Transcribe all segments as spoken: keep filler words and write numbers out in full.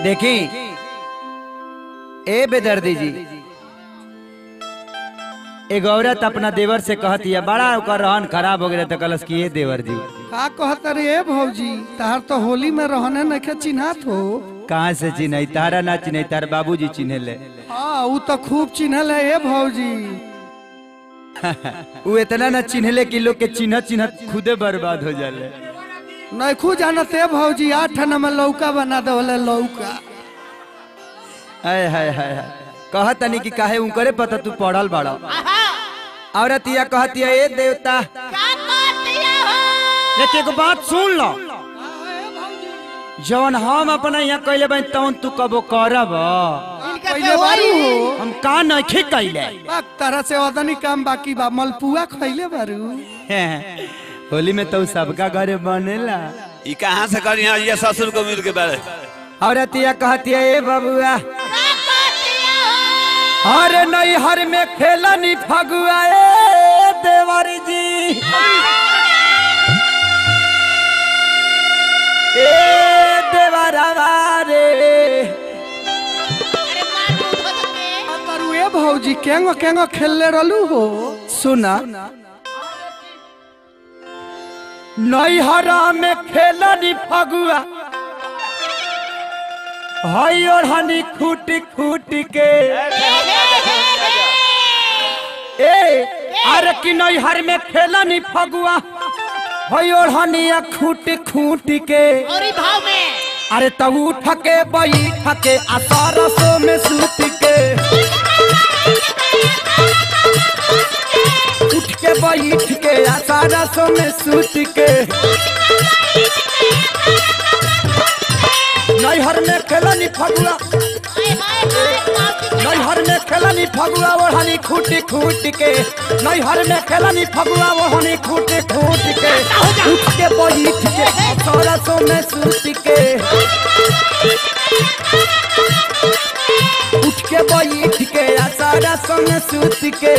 देखी ए बेदर्दी जी एक औरत अपना देवर से कहती है बड़ा ओकर रहन खराब हो गया तो कलस की देवर जी का कहत रे भौजी तार तो होली में रहने नहीं चिन्हत हो। कहाँ से चिन्ह तारा ना चिन्ह तार बाबूजी चिन्ह ले। हाँ वो तो खूब चिन्हल है भौजी। वो इतना ना चिन्हले कि लोग के चिन्ह चिन्ह खुदे बर्बाद हो जाले। नहीं खुद जानते भौजी आठ नंबर लौका बना दो लौका। हाय हाय हाय कहत नहीं कि काहे उनकरे पता तू पढ़ल बड़ा। औरत यह कहती है ए देवता लेकिन एक बात सुन लो जवन हम अपना यहाँ कैले बन तवन तू कबो करब हम का नहीं कैले तरह से ओदनी काम बाकी बा मलपुआ खैले बारू। होली में तो सबका घरे बनेला ई कहां से करी हां ये ससुर को मिल के बारे। औरत यह कहती है ए बबुआ अरे नहीं हर में खेला नहीं फगुआ ए देवर जी ए देवरवा रे करू ए भौजी केंगो केंगो खेलले रहलू हो। सुना नैहरा में खेला नहीं फगुआ हई और हनी खूटी खूटी के ए अरे कि नैहर में खेला नहीं फगुआ हई और हनी खूटी खूटी के भाव में अरे तब उठ के बैठ के आसारसों में सूत के उठ के बैठ के आसारसों में सूत के नैहर में खेलनी फगुआ नैहर में खेलनी फगुआ ओढ़नी खूटी खूट के नैहर में खेलनी फगुआ ओढ़नी खूटी खूट के उठ के बैठ के सरसों में सूत के उठ के बैठ के सरसों में सूत के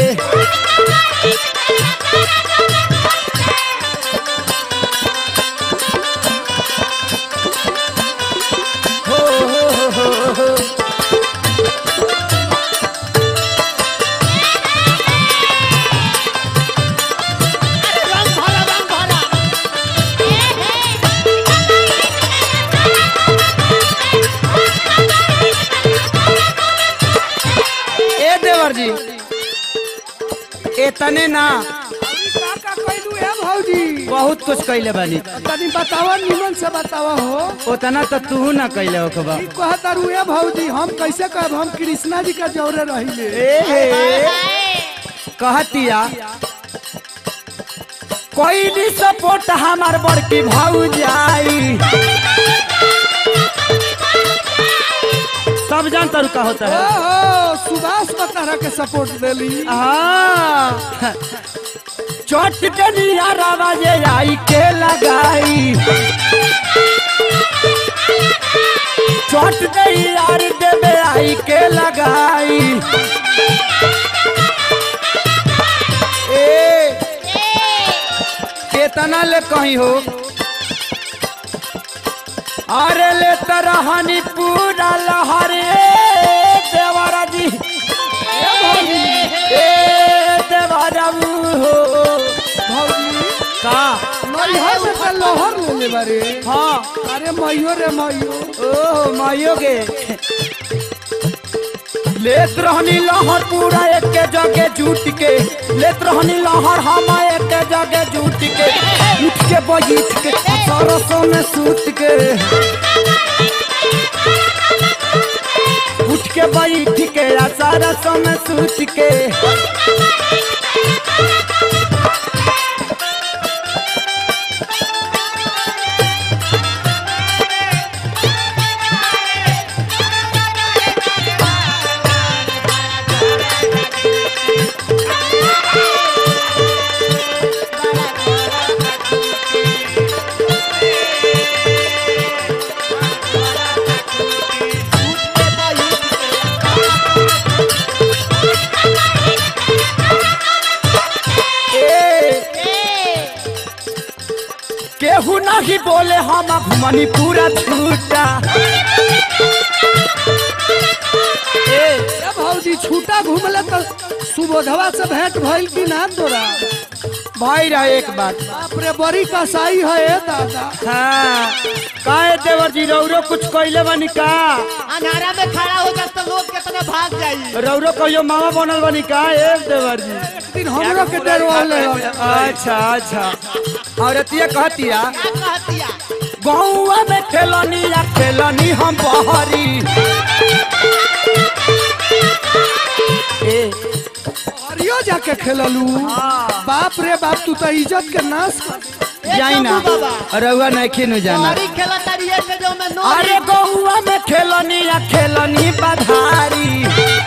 जी एतने ना भौजी बहुत कुछ कैले बानी तनी बतावा निमन से बतावा हो। उतना तो तू ना कैले हो कबा कहता रुए भौजी हम कैसे कहब हम कृष्णा जी का जौरे रहिले। कहतिया कोई भी सपोर्ट हमार बड़की भौजाई सब जानता रुका होता है ओ सुभाष बतारा के सपोर्ट देली। हाँ चोट डनिया रावाजे आई के लगाई चोट दे यार देवे आई के लगाई ए केतना ले कहीं हो अरे ले तरहनी पूरा लहरे देवरा जी ए देवरा हो भौजी का नैहर में तो लोहर लेले बारे। हाँ अरे मइयो रे मइयो ओ माइयो के लेत रहनी लहर पूरा एक के जगह जूट के लेत रहनी लहर हम एक के जगह जूट के उठ के बैठ के सरसों में सूत के उठ के बैठ के सरसों में सूत के केहू नहीं बोले हम घुमनी पूरा छूटा सुबोधवा से भेंट भइल की ना तोरा? भाई रहा एक बात। बाप रे बड़ी कसाई है ए दादा। हाँ काहे देवर जी रौरो कुछ कइले बनी का? अंधारा में खड़ा हो जा तो लोग कितना भाग जाई। रौरो कहियो मामा बनल बनी का ए देवर जी? एक दिन हमरो के डरवाले। अच्छा अच्छा। और अतिया कहतिया क्या कहतिया? गौवा में खेलनी या खेलनी हम बहरी। ए हरियो जाके खेललू। बाप रे बाप तू तो इज्जत के नाश कर। जाई ना रउआ नहीं नु जाना। हरी खेला तरिए से जो मैं नो। अरे गौवा में खेलनी या खेलनी बधारी।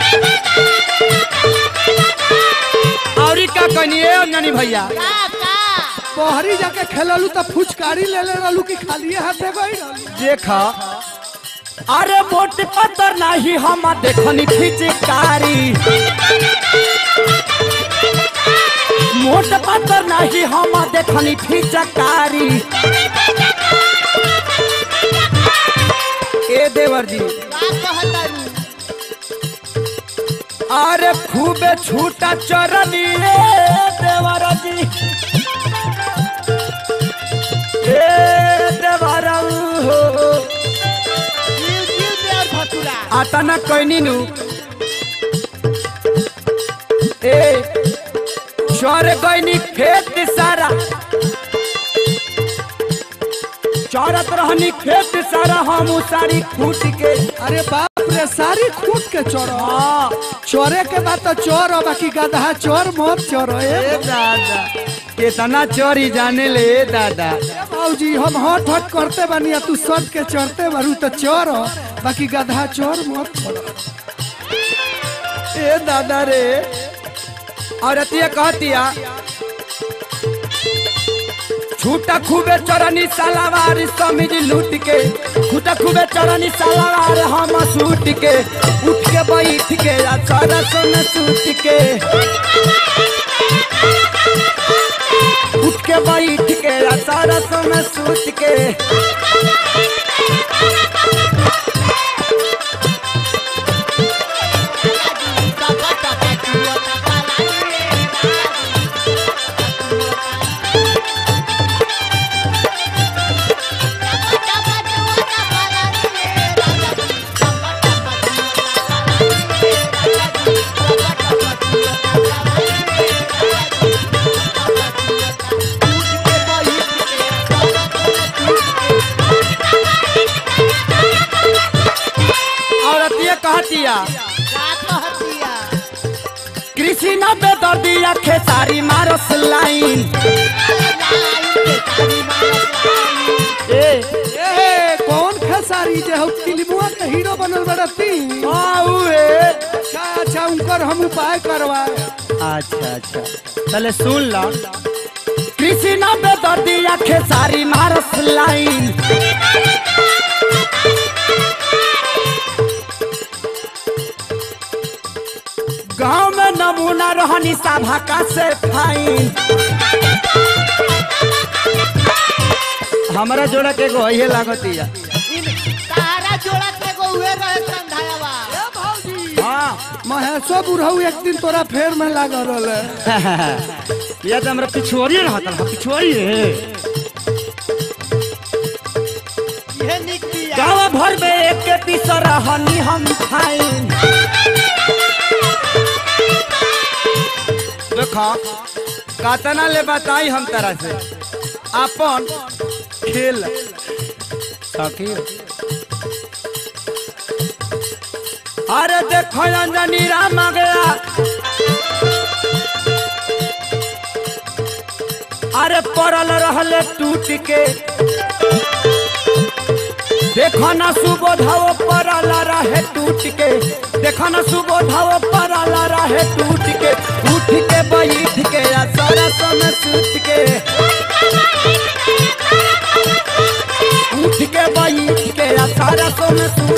और का कनिए नानी भैया का का बहरी जाके खेललू तो फुचकारी ले ले रहलू कि खालिए हाथे गई रहलू? देखा अरे मोट पत्थर नहीं हम देखनी फिचकारी। मोट पत्थर नहीं हम देखनी फिचकारी। ए देवर जी का कहतारू? अरे खूबे छूटा चरनी रे देवर जी। ए देवर हो जीव जीव दे और भटूरा। आता ना कहनी नु। ए चोर गईनी खेत सारा। चौरत रहनी खेत सारा हम सारी खूट के। अरे बाप रे सारी खूट के चोरो। हाँ चोरे के बाद तो चोर हो बाकी गधा चोर मत चोरो। ए ए दादा कितना चोरी जाने ले दादा। बाबूजी हम हट हट करते बानी तू सट के चढ़ते बारू तो चोर हो बाकी गधा चोर मत छोड़ो। ए दादा रे और अतिया कहतिया छूटा खूबे चरनी सलावार समिज लूट के। छूटा खूबे चरनी सलावार हम सूट के। उठ के बैठ के सरस में सूट के। उठ के बैठ के सरस में सूट के। कहतिया का कहतिया? कृषि न बेदर्दिया खेसारी मारस लाइन। ए ए कौन खेसारी जे हो फिल्मवा के हीरो बनल बड़ती? आऊ ए अच्छा अच्छा उनकर हम उपाय करवाए। अच्छा अच्छा चले सुन ला। कृषि न बेदर्दिया खेसारी मारस लाइन। गाँव में नमूना रहनी सभा का से फाइन। हमारा जोड़ा के गो ये लागतिया। तारा जोड़ा के गो हुए रहे संधायावा। ए भौजी हाँ महेशो बुढ़ऊ एक दिन तोरा फेर में लागल रहले। ये तो हमरा पिछुआरी रहता है। पिछुआरी है ये निक दिया। गाँव भर में एक के पीस रहनी हम फाइन। देखा कातना ले बताई हम तरह से अपन खेल सखी। अरे देखो अंजनी राम आ गया। अरे पड़ल रहले टूट के। देखो ना सुबोधव पड़ल रहे टूट के। देखो ना सुबोधव पड़ल रहे टूट के। उठ के बैठ के सरस में सूत के। उठ के बैठ के सरस में सूत